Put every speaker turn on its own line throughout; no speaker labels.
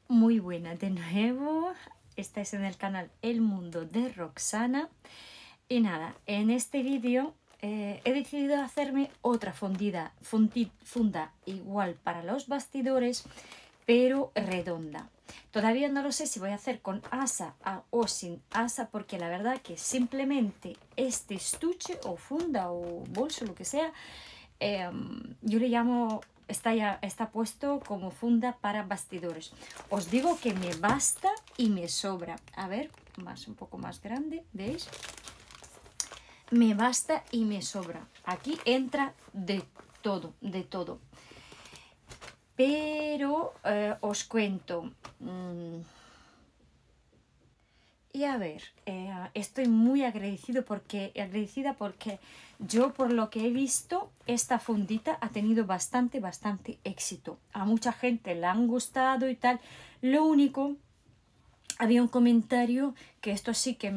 Muy buena de nuevo, estáis en el canal El Mundo de Roxana. Y nada, en este vídeo he decidido hacerme otra funda igual para los bastidores, pero redonda. Todavía no lo sé si voy a hacer con asa o sin asa, porque la verdad que simplemente este estuche o funda o bolso, lo que sea, yo le llamo, está puesto como funda para bastidores. Os digo que me basta y me sobra. A ver, un poco más grande, ¿veis? Me basta y me sobra. Aquí entra de todo, de todo. Pero os cuento. Y a ver, estoy muy agradecida porque yo, por lo que he visto, esta fundita ha tenido bastante éxito. A mucha gente le han gustado y tal. Lo único, había un comentario que esto sí que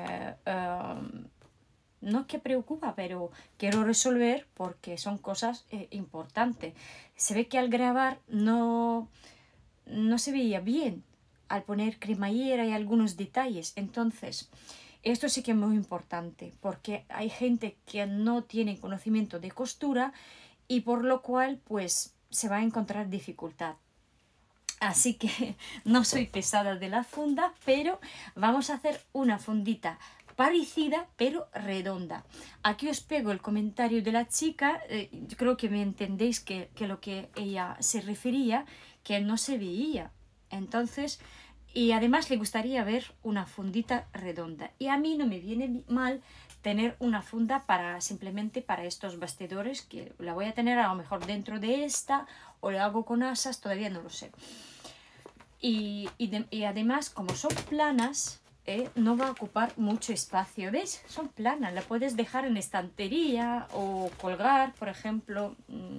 no es que preocupa, pero quiero resolver porque son cosas importantes. Se ve que al grabar no se veía bien al poner cremallera y algunos detalles. Entonces, esto sí que es muy importante porque hay gente que no tiene conocimiento de costura y por lo cual pues se va a encontrar dificultad. Así que no soy pesada de la funda, pero vamos a hacer una fundita parecida pero redonda. Aquí os pego el comentario de la chica, yo creo que me entendéis que lo que ella se refería, que no se veía. Entonces, y además le gustaría ver una fundita redonda. Y a mí no me viene mal tener una funda simplemente para estos bastidores, que la voy a tener a lo mejor dentro de esta, o la hago con asas, todavía no lo sé. Y además, como son planas, no va a ocupar mucho espacio. ¿Ves? Son planas, la puedes dejar en estantería o colgar, por ejemplo,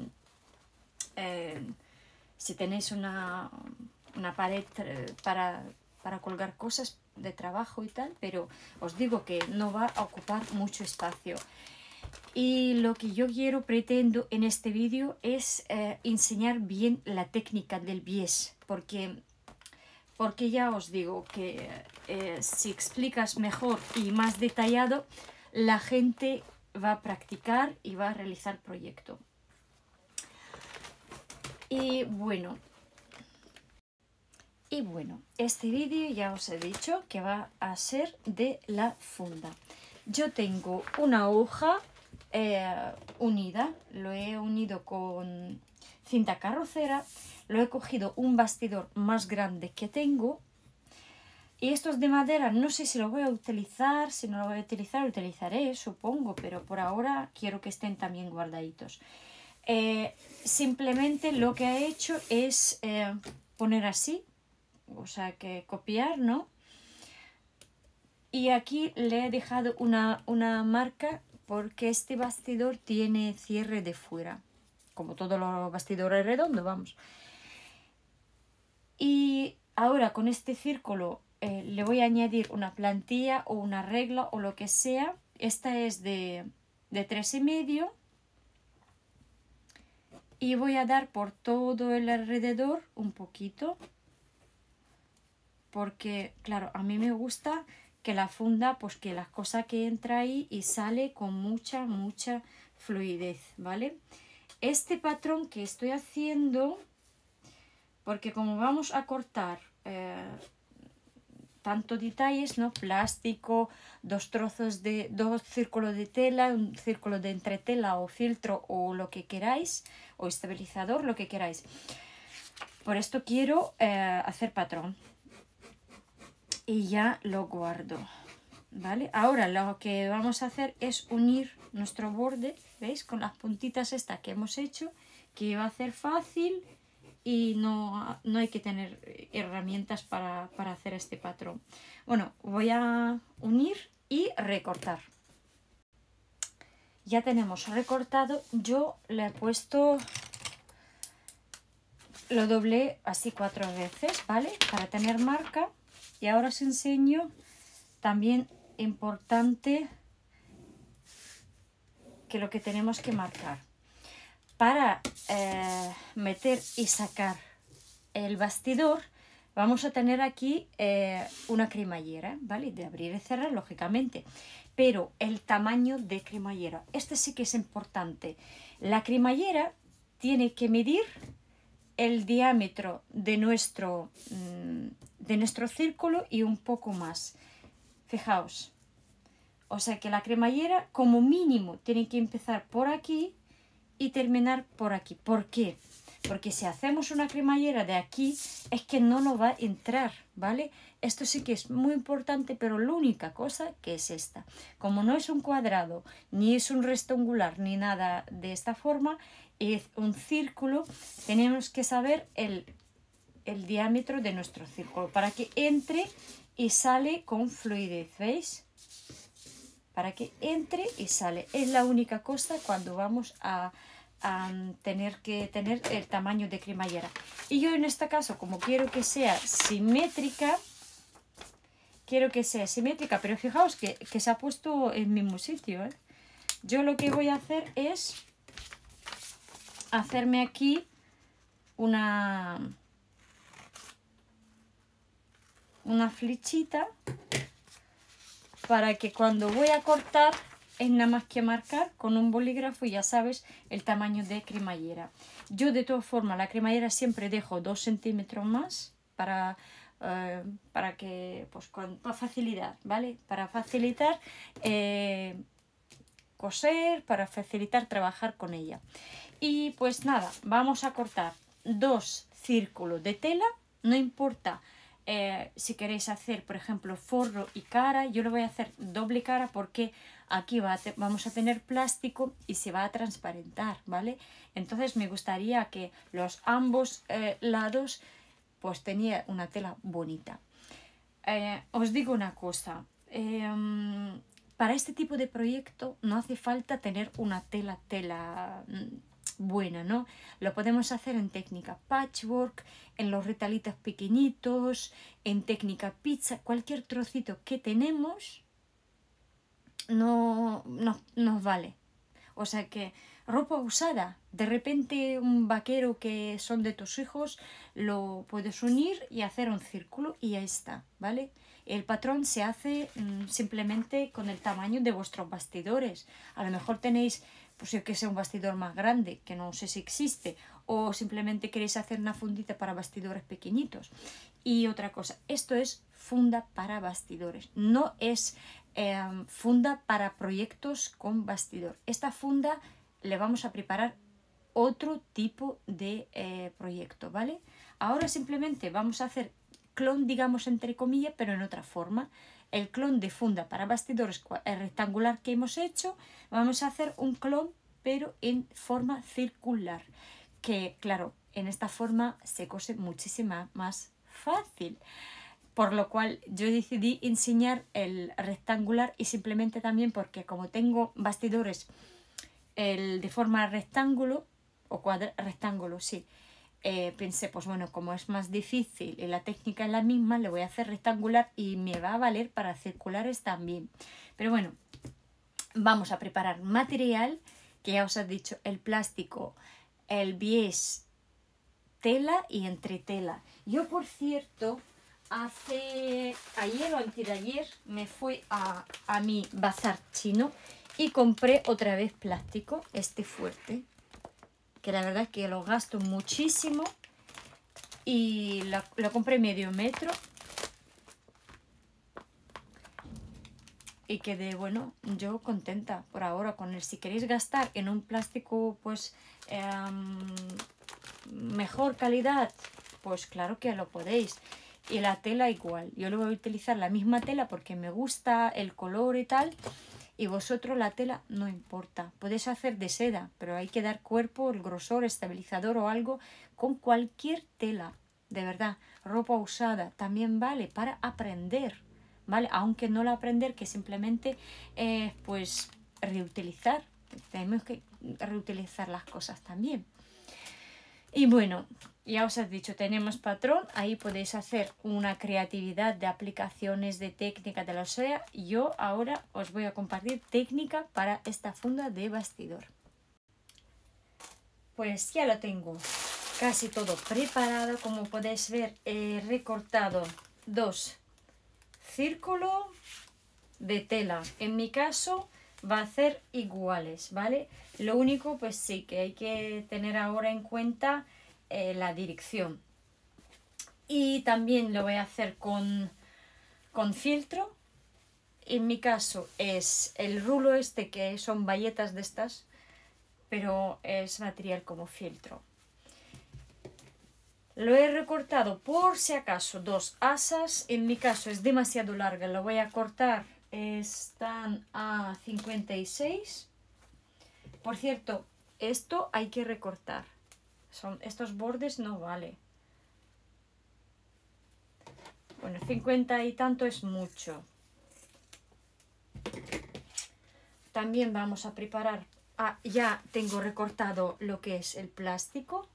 si tenéis una pared para colgar cosas de trabajo y tal, pero os digo que no va a ocupar mucho espacio. Y lo que yo pretendo en este vídeo es enseñar bien la técnica del bies, porque ya os digo que si explicas mejor y más detallado, la gente va a practicar y va a realizar proyecto. Y bueno, este vídeo ya os he dicho que va a ser de la funda. Yo tengo una hoja unida, lo he unido con cinta carrocera, lo he cogido un bastidor más grande que tengo, y estos de madera no sé si lo voy a utilizar, si no lo voy a utilizar, lo utilizaré, supongo, pero por ahora quiero que estén también guardaditos. Simplemente lo que he hecho es poner así, o sea que copiar, ¿no? Y aquí le he dejado una marca porque este bastidor tiene cierre de fuera, como todos los bastidores redondos, vamos. Y ahora con este círculo le voy a añadir una plantilla o una regla o lo que sea. Esta es de 3,5 y voy a dar por todo el alrededor un poquito, porque claro, a mí me gusta que la funda, pues que las cosas que entra ahí y sale con mucha fluidez, ¿vale? Este patrón que estoy haciendo, porque como vamos a cortar tanto detalles, ¿no? Plástico, dos círculos de tela, un círculo de entretela o filtro o lo que queráis, o estabilizador, lo que queráis. Por esto quiero hacer patrón. Y ya lo guardo, ¿vale? Ahora lo que vamos a hacer es unir nuestro borde, ¿veis? Con las puntitas estas que hemos hecho, que va a ser fácil y no hay que tener herramientas para hacer este patrón. Bueno, voy a unir y recortar. Ya tenemos recortado, yo le he puesto, lo doblé así 4 veces, ¿vale? Para tener marca. Y ahora os enseño también importante que lo que tenemos que marcar. Para meter y sacar el bastidor vamos a tener aquí una cremallera, ¿vale? De abrir y cerrar, lógicamente. Pero el tamaño de cremallera, este sí que es importante. La cremallera tiene que medir el diámetro de nuestro círculo y un poco más. Fijaos. O sea que la cremallera como mínimo tiene que empezar por aquí y terminar por aquí. ¿Por qué? Porque si hacemos una cremallera de aquí es que no nos va a entrar, ¿vale? Esto sí que es muy importante, pero la única cosa que es esta. Como no es un cuadrado, ni es un rectangular, ni nada de esta forma, es un círculo, tenemos que saber el diámetro de nuestro círculo para que entre y sale con fluidez, ¿veis? Para que entre y sale. Es la única cosa cuando vamos a tener que tener el tamaño de cremallera. Y yo en este caso, como quiero que sea simétrica, pero fijaos que se ha puesto en el mismo sitio, ¿eh? Yo lo que voy a hacer es hacerme aquí una flechita para que cuando voy a cortar es nada más que marcar con un bolígrafo y ya sabes el tamaño de cremallera. Yo de todas formas la cremallera siempre dejo 2 centímetros más para que, pues con facilidad, ¿vale? Para facilitar coser, para facilitar trabajar con ella. Y pues nada, vamos a cortar 2 círculos de tela, no importa. Si queréis hacer, por ejemplo, forro y cara, yo lo voy a hacer doble cara porque aquí vamos a tener plástico y se va a transparentar, ¿vale? Entonces me gustaría que los ambos lados pues tenía una tela bonita. Os digo una cosa, para este tipo de proyecto no hace falta tener una tela buena, ¿no? Lo podemos hacer en técnica patchwork, en los retalitos pequeñitos, en técnica pizza, cualquier trocito que tenemos no nos vale. O sea que ropa usada, de repente un vaquero que son de tus hijos, lo puedes unir y hacer un círculo y ya está, ¿vale? El patrón se hace simplemente con el tamaño de vuestros bastidores. A lo mejor tenéis, pues yo que sé, un bastidor más grande, que no sé si existe, o simplemente queréis hacer una fundita para bastidores pequeñitos. Y otra cosa, esto es funda para bastidores, no es funda para proyectos con bastidor. Esta funda le vamos a preparar otro tipo de proyecto, ¿vale? Ahora simplemente vamos a hacer clon, digamos entre comillas, pero en otra forma. El clon de funda para bastidores rectangular que hemos hecho, vamos a hacer un clon pero en forma circular, que claro, en esta forma se cose muchísimo más fácil. Por lo cual yo decidí enseñar el rectangular y simplemente también porque como tengo bastidores de forma rectángulo o rectángulo, sí, pensé, pues bueno, como es más difícil y la técnica es la misma, le voy a hacer rectangular y me va a valer para circulares también. Pero bueno, vamos a preparar material, que ya os he dicho, el plástico, el bies, tela y entretela. Yo, por cierto, ayer o antes de ayer me fui a mi bazar chino y compré otra vez plástico, este fuerte, que la verdad es que lo gasto muchísimo y lo compré medio metro y quedé, bueno, yo contenta por ahora con él. Si queréis gastar en un plástico pues mejor calidad, pues claro que lo podéis. Y la tela igual, yo lo voy a utilizar la misma tela porque me gusta el color y tal. Y vosotros la tela no importa, podéis hacer de seda, pero hay que dar cuerpo, el grosor, estabilizador o algo con cualquier tela. De verdad, ropa usada también vale para aprender, ¿vale? Aunque no la aprender, que simplemente pues reutilizar. Tenemos que reutilizar las cosas también. Y bueno, ya os he dicho, tenemos patrón, ahí podéis hacer una creatividad de aplicaciones, de técnica, de lo sea. Yo ahora os voy a compartir técnica para esta funda de bastidor. Pues ya lo tengo. casi todo preparado. Como podéis ver, he recortado 2 círculos de tela. En mi caso va a ser iguales, ¿vale? Lo único, pues sí, que hay que tener ahora en cuenta la dirección. Y también lo voy a hacer con filtro. En mi caso es el rulo este, que son bayetas de estas, pero es material como filtro. Lo he recortado por si acaso 2 asas. En mi caso es demasiado larga, lo voy a cortar. Están a 56. Por cierto, esto hay que recortar. Estos bordes no vale. Bueno, 50 y tanto es mucho. También vamos a preparar. Ya tengo recortado lo que es el plástico.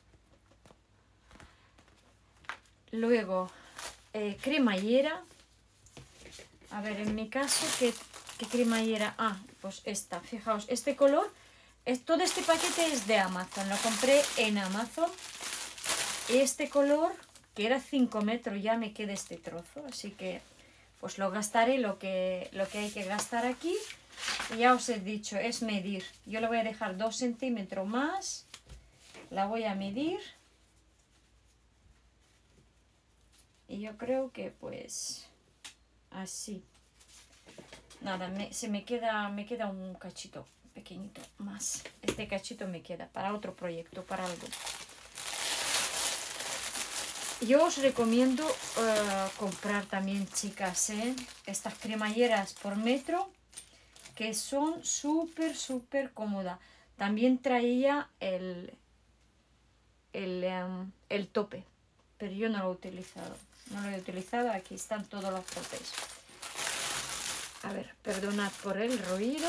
Luego, cremallera. A ver, en mi caso, ¿qué cremallera? Pues esta. Fijaos, este color. Todo este paquete es de Amazon. Lo compré en Amazon. Este color, que era 5 metros, ya me queda este trozo. Así que, pues lo gastaré lo que hay que gastar aquí. Y ya os he dicho, es medir. Yo le voy a dejar 2 centímetros más. La voy a medir. Y yo creo que pues así. Nada, me queda un cachito pequeñito más. Este cachito me queda para otro proyecto, para algo. Yo os recomiendo comprar también, chicas, estas cremalleras por metro, que son súper cómodas. También traía el tope, pero yo no lo he utilizado. No lo he utilizado, aquí están todos los topes. A ver, perdonad por el ruido.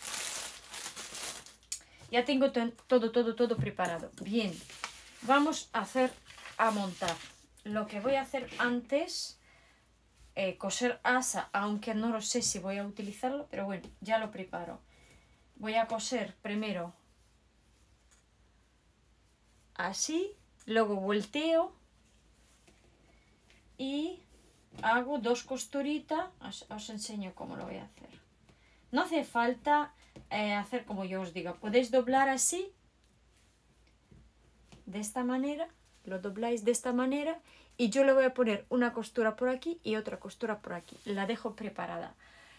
Ya tengo todo preparado. Bien, vamos a montar. Lo que voy a hacer antes, coser asa, aunque no lo sé si voy a utilizarlo, pero bueno, ya lo preparo. Voy a coser primero así, luego volteo y hago 2 costuritas. Os enseño cómo lo voy a hacer. No hace falta hacer como yo os diga. Podéis doblar así, de esta manera. Lo dobláis de esta manera y yo le voy a poner una costura por aquí y otra costura por aquí. La dejo preparada.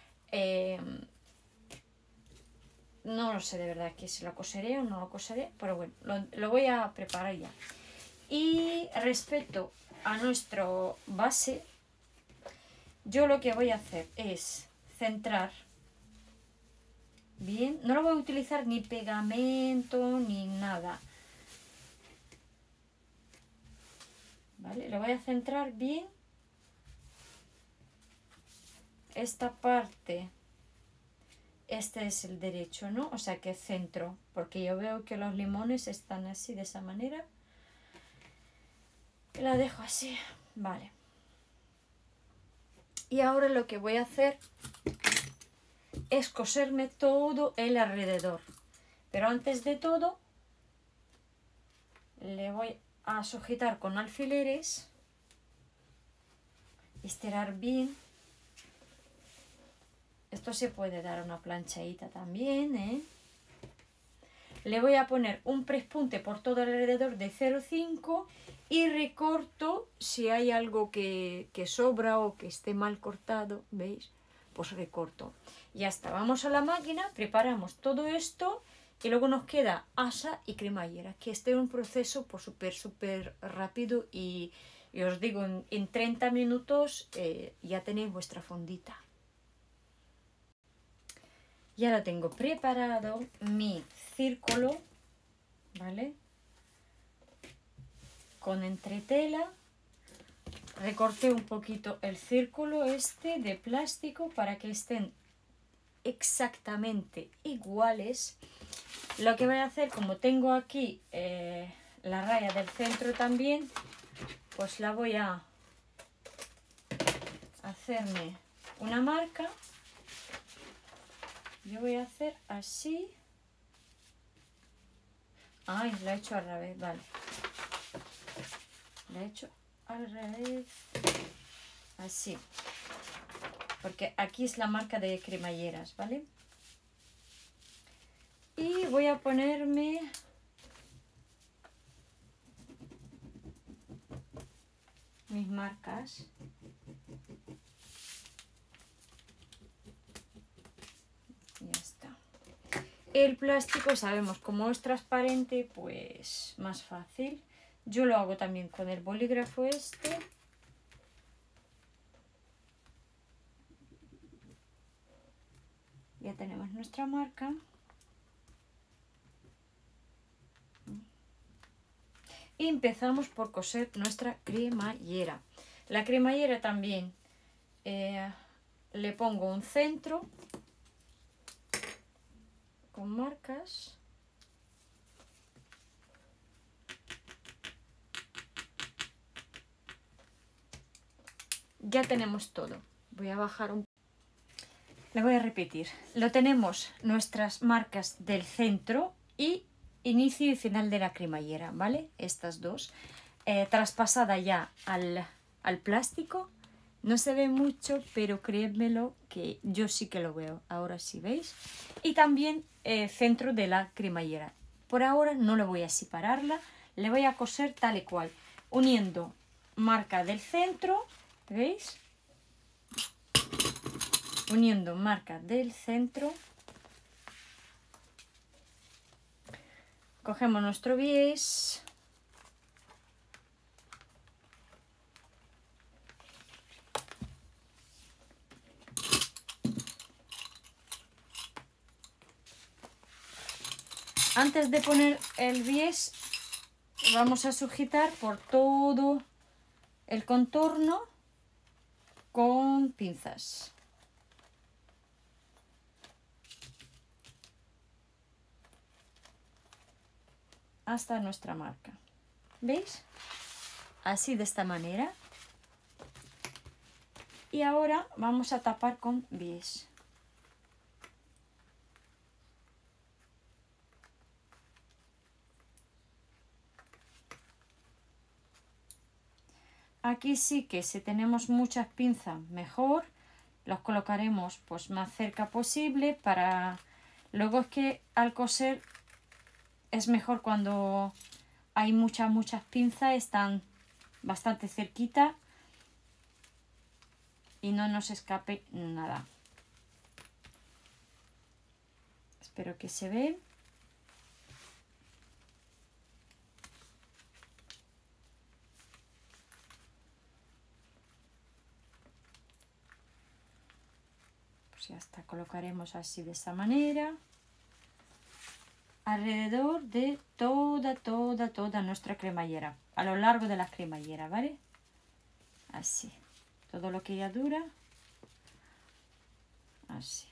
No lo sé de verdad que si la coseré o no lo coseré, pero bueno, lo voy a preparar ya. Y respecto a nuestro base, yo lo que voy a hacer es centrar bien. No lo voy a utilizar ni pegamento ni nada. ¿Vale? Lo voy a centrar bien. Esta parte, este es el derecho, ¿no? O sea que centro, porque yo veo que los limones están así, de esa manera. Y la dejo así, vale. Y ahora lo que voy a hacer es coserme todo el alrededor. Pero antes de todo, le voy a sujetar con alfileres, estirar bien. Esto se puede dar una planchadita también, ¿eh? Le voy a poner un prespunte por todo alrededor de 0,5 y recorto si hay algo que sobra o que esté mal cortado, ¿veis? Pues recorto. Ya está, vamos a la máquina, preparamos todo esto y luego nos queda asa y cremallera, que este es un proceso pues, súper rápido y os digo, en 30 minutos ya tenéis vuestra fondita. Ya lo tengo preparado, mi círculo, ¿vale? Con entretela. Recorté un poquito el círculo este de plástico para que estén exactamente iguales. Lo que voy a hacer, como tengo aquí la raya del centro también, pues la voy a hacerme una marca. Yo voy a hacer así. Ay, lo he hecho al revés, vale. lo he hecho al revés, así, porque aquí es la marca de cremalleras, ¿vale? Y voy a ponerme mis marcas. Ya está. El plástico, sabemos, como es transparente, pues más fácil. Yo lo hago también con el bolígrafo este. Ya tenemos nuestra marca. Y empezamos por coser nuestra cremallera. La cremallera también le pongo un centro con marcas. Ya tenemos todo. Voy a bajar un... Le voy a repetir. Lo tenemos nuestras marcas del centro y inicio y final de la cremallera, ¿vale? Estas dos. Traspasada ya al plástico. No se ve mucho, pero créanmelo que yo sí que lo veo. Ahora sí, ¿veis? Y también centro de la cremallera. Por ahora no le voy a separarla. Le voy a coser tal y cual. Uniendo marca del centro, ¿veis? Uniendo marca del centro. Cogemos nuestro bies. Antes de poner el bies, vamos a sujetar por todo el contorno con pinzas. Hasta nuestra marca. ¿Veis? Así, de esta manera. Y ahora vamos a tapar con bies. Aquí sí que si tenemos muchas pinzas mejor, los colocaremos pues más cerca posible para... Luego es que al coser es mejor cuando hay muchas pinzas, están bastante cerquita y no nos escape nada. Espero que se ve. Pues ya está, colocaremos así de esta manera. Alrededor de toda nuestra cremallera. A lo largo de la cremallera, ¿vale? Así. Todo lo que ya dura. Así.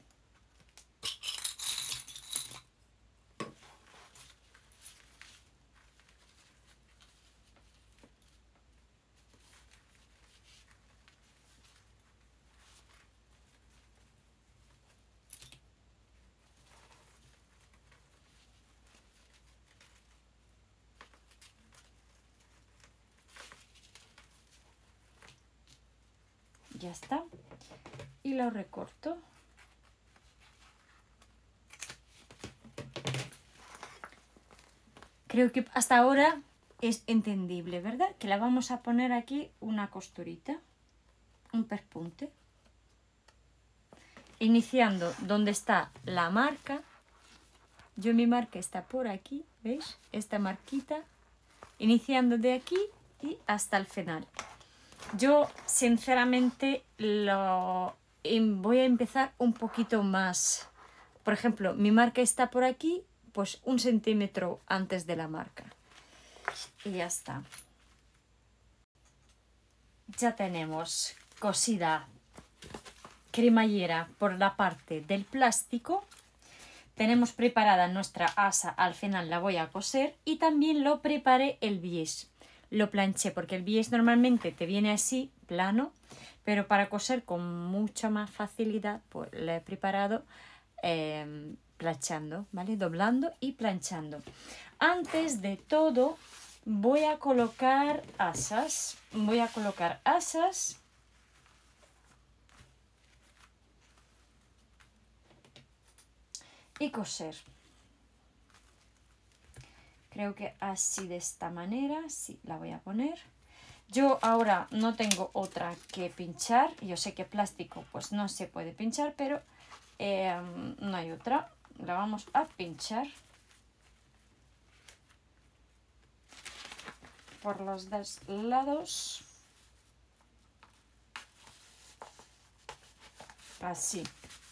Ya está. Y lo recorto. Creo que hasta ahora es entendible, ¿verdad? Que la vamos a poner aquí una costurita, un pespunte. Iniciando donde está la marca. Yo mi marca está por aquí, ¿veis? Esta marquita. Iniciando de aquí y hasta el final. Yo sinceramente voy a empezar un poquito más. Por ejemplo, mi marca está por aquí, pues 1 centímetro antes de la marca. Y ya está. Ya tenemos cosida cremallera por la parte del plástico. Tenemos preparada nuestra asa, al final la voy a coser y también lo preparé el bies. Lo planché porque el bies normalmente te viene así, plano, pero para coser con mucha más facilidad pues lo he preparado planchando, ¿vale? Doblando y planchando. Antes de todo Voy a colocar asas. Voy a colocar asas. Y coser. Creo que así, de esta manera, sí, la voy a poner. Yo ahora no tengo otra que pinchar. Yo sé que plástico pues no se puede pinchar, pero no hay otra. La vamos a pinchar por los dos lados. Así.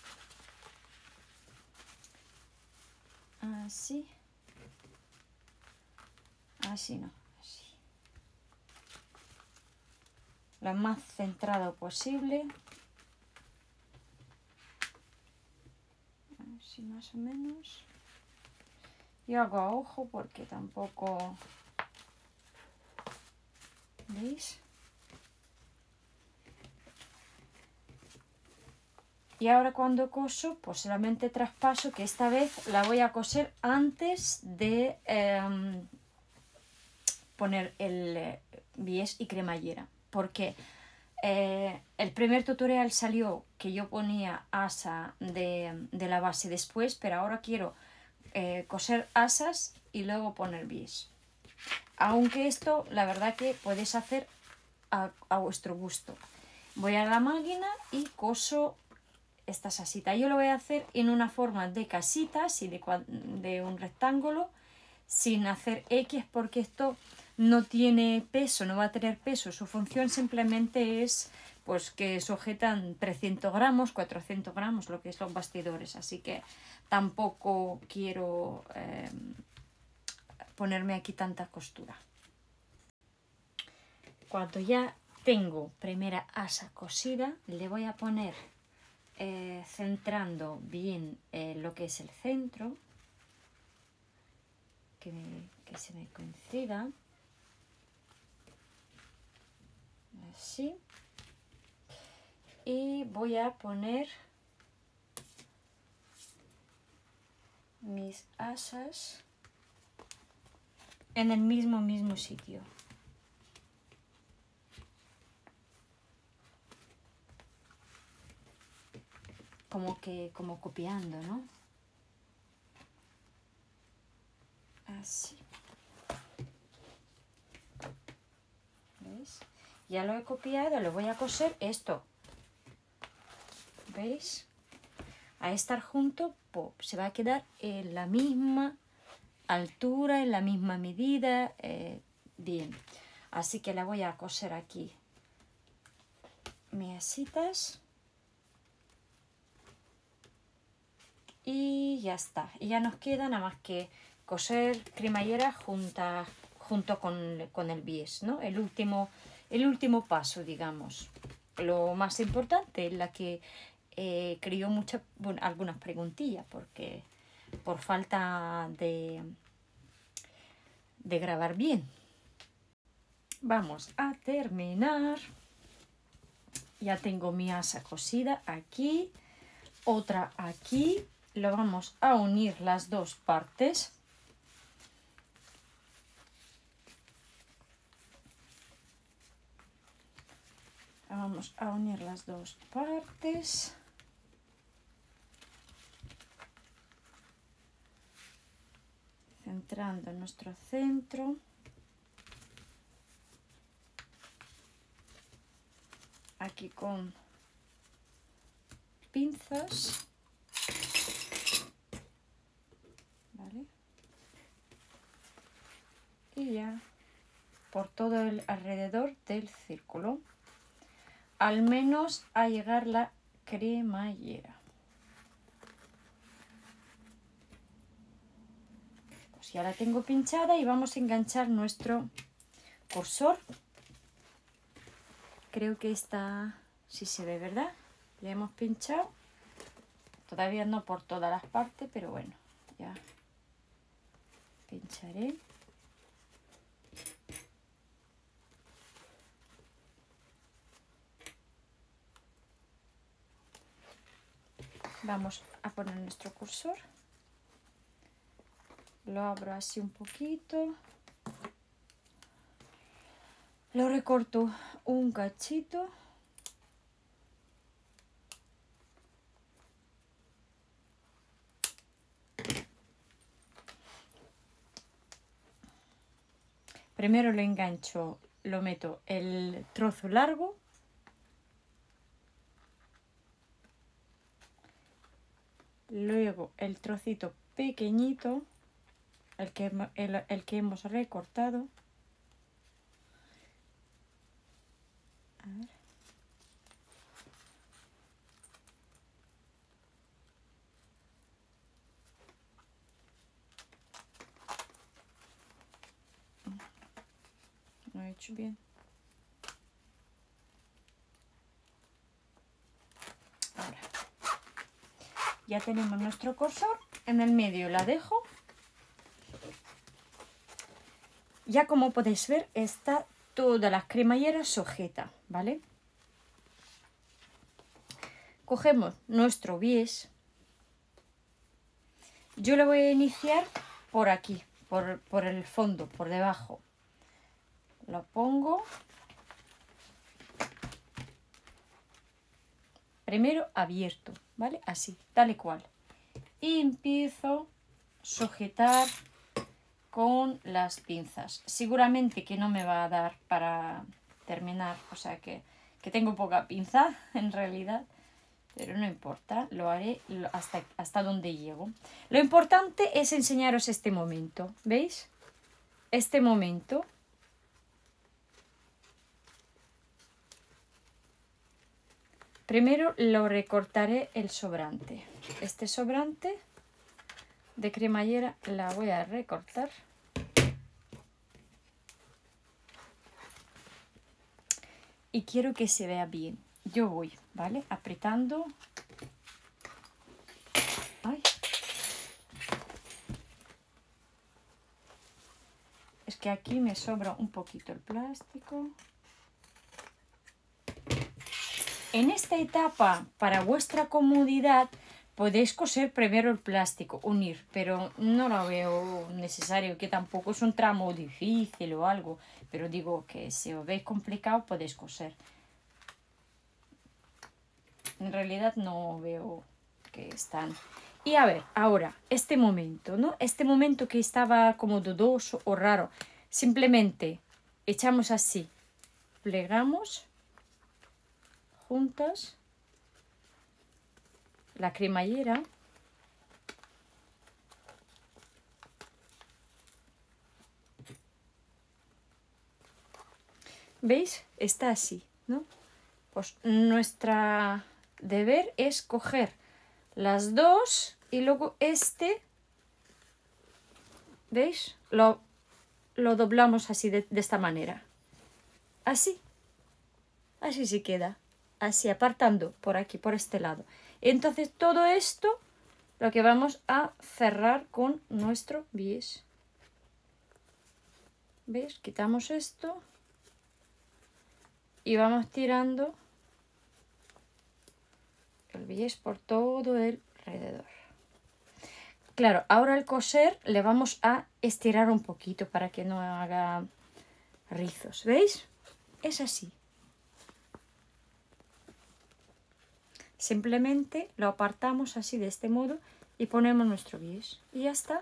Así. Así no. Así. Lo más centrado posible. Así más o menos. Yo hago a ojo porque tampoco... ¿Veis? Y ahora cuando coso, pues solamente traspaso, que esta vez la voy a coser antes de poner el bies y cremallera. Porque el primer tutorial salió que yo ponía asa de la base después, pero ahora quiero coser asas y luego poner bies. Aunque esto, la verdad que podéis hacer a vuestro gusto. Voy a la máquina y coso esta asita. Yo lo voy a hacer en una forma de casita, así de un rectángulo, sin hacer X, porque esto no tiene peso, no va a tener peso. Su función simplemente es pues que sujetan 300 gramos, 400 gramos, lo que es los bastidores. Así que tampoco quiero ponerme aquí tanta costura. Cuando ya tengo primera asa cosida, le voy a poner centrando bien lo que es el centro, que se me coincida, así, y voy a poner mis asas en el mismo sitio. Como copiando, ¿no? Así. ¿Veis? Ya lo he copiado, lo voy a coser esto. ¿Veis? A estar junto, pop, se va a quedar en la misma altura, en la misma medida, bien. Así que la voy a coser aquí. Mis asitas. Y ya está. Y ya nos queda nada más que coser cremallera junto con el bies, ¿no? El último paso, digamos. Lo más importante es la que creó algunas preguntillas, porque por falta de grabar bien. Vamos a terminar. Ya tengo mi asa cosida aquí, otra aquí. Lo vamos a unir las dos partes. Vamos a unir las dos partes. Centrando en nuestro centro. Aquí con pinzas. ¿Vale? Y ya por todo el alrededor del círculo. Al menos a llegar la cremallera. Pues ya la tengo pinchada y vamos a enganchar nuestro cursor. Creo que esta sí se ve, ¿verdad? Le hemos pinchado. Todavía no por todas las partes, pero bueno, ya pincharé. Vamos a poner nuestro cursor. Lo abro así un poquito. Lo recorto un cachito. Primero le engancho, lo meto el trozo largo. Luego el trocito pequeñito, el que hemos recortado. A ver. No he hecho bien. Ahora. Ya tenemos nuestro corsor. En el medio la dejo. Ya como podéis ver está toda la cremallera sujeta, ¿vale? Cogemos nuestro bies. Yo lo voy a iniciar por aquí, por el fondo, por debajo. Lo pongo. Primero abierto, ¿vale? Así, tal y cual. Y empiezo a sujetar con las pinzas. Seguramente que no me va a dar para terminar, o sea que tengo poca pinza en realidad, pero no importa, lo haré hasta donde llego. Lo importante es enseñaros este momento, ¿veis? Este momento. Primero lo recortaré el sobrante. Este sobrante de cremallera la voy a recortar. Y quiero que se vea bien. Yo voy, ¿vale? Apretando. Ay. Es que aquí me sobra un poquito el plástico. En esta etapa, para vuestra comodidad, podéis coser primero el plástico, unir, pero no lo veo necesario, que tampoco es un tramo difícil o algo, pero digo que si os veis complicado podéis coser. En realidad no veo que están. Y a ver, ahora, este momento, ¿no? Este momento que estaba como dudoso o raro, simplemente echamos así, plegamos juntas la cremallera. ¿Veis? Está así, ¿no? Pues nuestra deber es coger las dos y luego este, ¿veis? Lo doblamos así de esta manera. Así. Así se queda. Así, apartando por aquí, por este lado. Entonces todo esto lo que vamos a cerrar con nuestro bies. ¿Veis? Quitamos esto y vamos tirando el bies por todo el alrededor. Claro, ahora al coser le vamos a estirar un poquito para que no haga rizos. ¿Veis? Es así. Simplemente lo apartamos así de este modo y ponemos nuestro bies. Y ya está.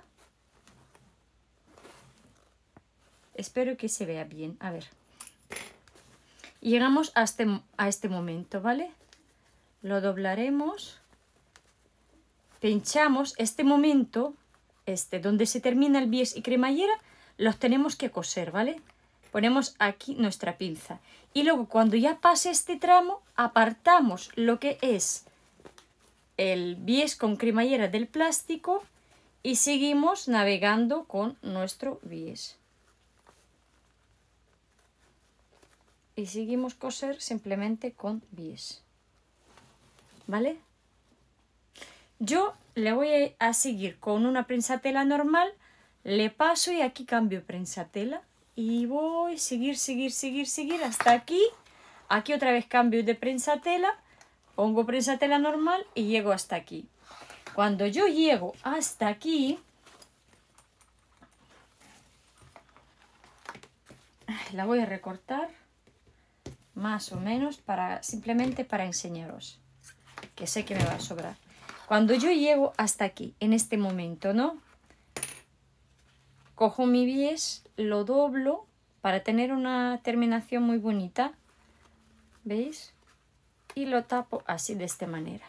Espero que se vea bien. A ver. Llegamos a este momento, ¿vale? Lo doblaremos. Pinchamos este momento, donde se termina el bies y cremallera, los tenemos que coser, ¿vale? Ponemos aquí nuestra pinza. Y luego cuando ya pase este tramo, apartamos lo que es el bies con cremallera del plástico y seguimos navegando con nuestro bies. Y seguimos coser simplemente con bies. ¿Vale? Yo le voy a seguir con una prensatela normal, le paso y aquí cambio prensatela y voy a seguir hasta aquí. Aquí otra vez cambio de prensatela, pongo prensatela normal y llego hasta aquí. Cuando yo llego hasta aquí, la voy a recortar. más o menos, simplemente para enseñaros, que sé que me va a sobrar. Cuando yo llego hasta aquí, en este momento, ¿no? Cojo mi bies, lo doblo para tener una terminación muy bonita, ¿veis? Y lo tapo así, de esta manera.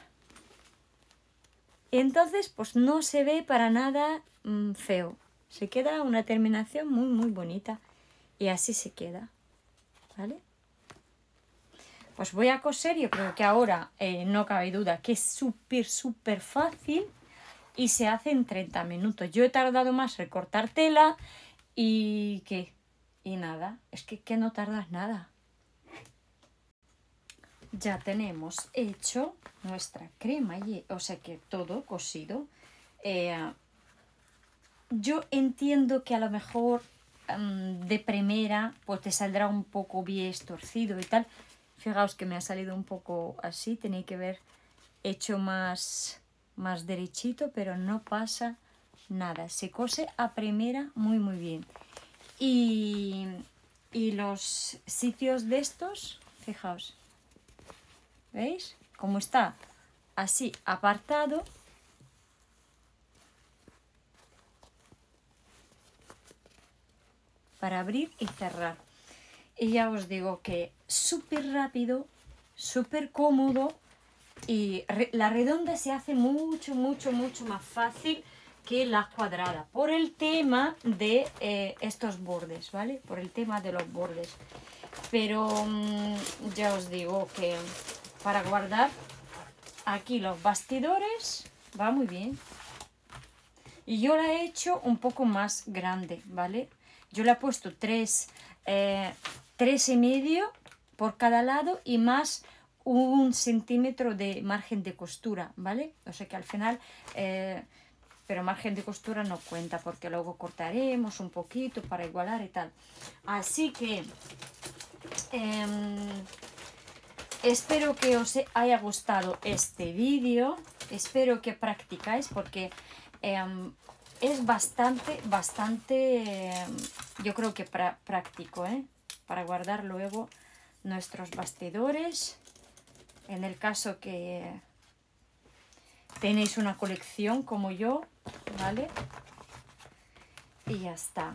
Entonces, pues no se ve para nada feo. Se queda una terminación muy, muy bonita. Y así se queda, ¿vale? Pues voy a coser, yo creo que ahora no cabe duda que es súper, súper fácil y se hace en 30 minutos. Yo he tardado más recortar tela y ¿qué? Y nada, es que no tardas nada. Ya tenemos hecho nuestra crema, o sea que todo cosido. Yo entiendo que a lo mejor de primera pues te saldrá un poco bien torcido y tal. Fijaos que me ha salido un poco así, tenéis que ver hecho más derechito, pero no pasa nada. Se cose a primera muy muy bien. Y los sitios de estos, fijaos, ¿veis? Como está así apartado, para abrir y cerrar. Y ya os digo que súper rápido, súper cómodo, y la redonda se hace mucho, mucho, mucho más fácil que la cuadrada, por el tema de estos bordes, ¿vale? Por el tema de los bordes. Pero ya os digo que para guardar aquí los bastidores va muy bien. Y yo la he hecho un poco más grande, ¿vale? Yo le he puesto 3,5 por cada lado y más 1 centímetro de margen de costura, ¿vale? O sea que al final, pero margen de costura no cuenta porque luego cortaremos un poquito para igualar y tal. Así que espero que os haya gustado este vídeo, espero que practicáis porque es bastante, yo creo que práctico, para guardar luego nuestros bastidores. En el caso que tenéis una colección como yo, ¿vale? Y ya está.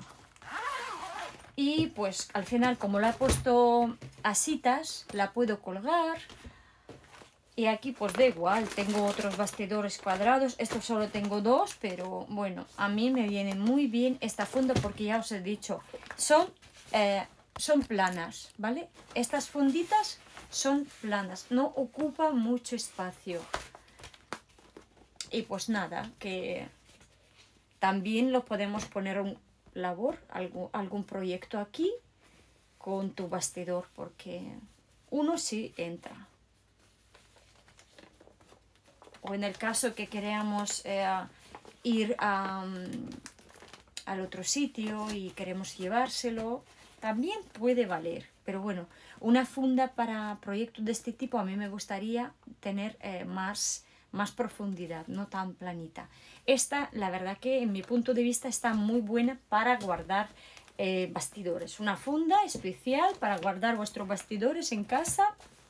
Y pues al final, como la he puesto asitas, la puedo colgar. Y aquí pues da igual, tengo otros bastidores cuadrados, estos solo tengo 2, pero bueno, a mí me viene muy bien esta funda porque ya os he dicho, son planas, ¿vale? Estas funditas son planas, no ocupan mucho espacio. Y pues nada, que también lo podemos poner un labor, algún proyecto aquí con tu bastidor, porque uno sí entra. O en el caso que queramos ir al otro sitio y queremos llevárselo, también puede valer. Pero bueno, una funda para proyectos de este tipo a mí me gustaría tener más profundidad, no tan planita. Esta, la verdad que en mi punto de vista está muy buena para guardar bastidores. Una funda especial para guardar vuestros bastidores en casa.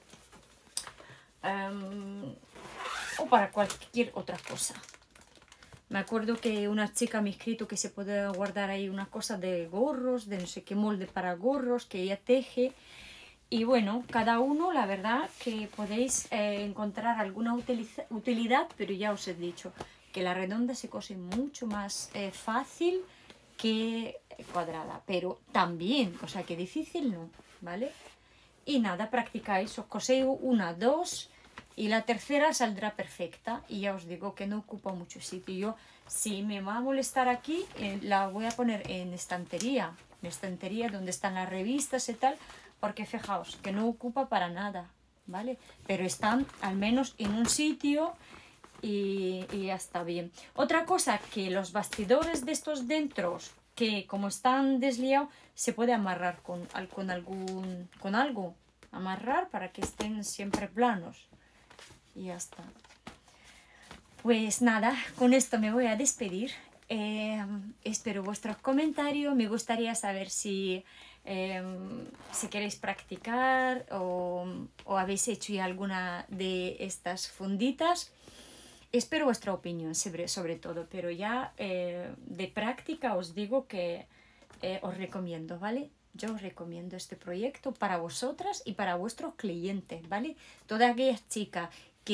O para cualquier otra cosa. Me acuerdo que una chica me ha escrito que se puede guardar ahí una cosa de gorros, de no sé qué molde para gorros, que ella teje. Y bueno, cada uno, la verdad, que podéis encontrar alguna utilidad, pero ya os he dicho que la redonda se cose mucho más fácil que cuadrada. Pero también, o sea que difícil no, ¿vale? Y nada, practicáis, os coséis una, 2... y la tercera saldrá perfecta. Y ya os digo que no ocupa mucho sitio. Yo, si me va a molestar aquí, la voy a poner en estantería. En estantería donde están las revistas y tal. Porque fijaos que no ocupa para nada, ¿vale? Pero están al menos en un sitio y ya está bien. Otra cosa, que los bastidores de estos dentro, que como están desliados, se puede amarrar con algo. Amarrar para que estén siempre planos. Y ya está. Pues nada, con esto me voy a despedir. Espero vuestros comentarios. Me gustaría saber si si queréis practicar o habéis hecho ya alguna de estas funditas. Espero vuestra opinión sobre todo, pero ya de práctica os digo que os recomiendo, ¿vale? Yo os recomiendo este proyecto para vosotras y para vuestros clientes, ¿vale? Todas aquellas chicas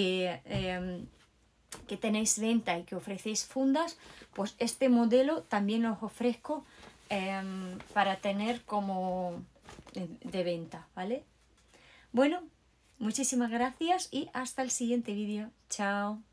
que tenéis venta y que ofrecéis fundas, pues este modelo también os ofrezco para tener como de venta, ¿vale? Bueno, muchísimas gracias y hasta el siguiente vídeo. Chao.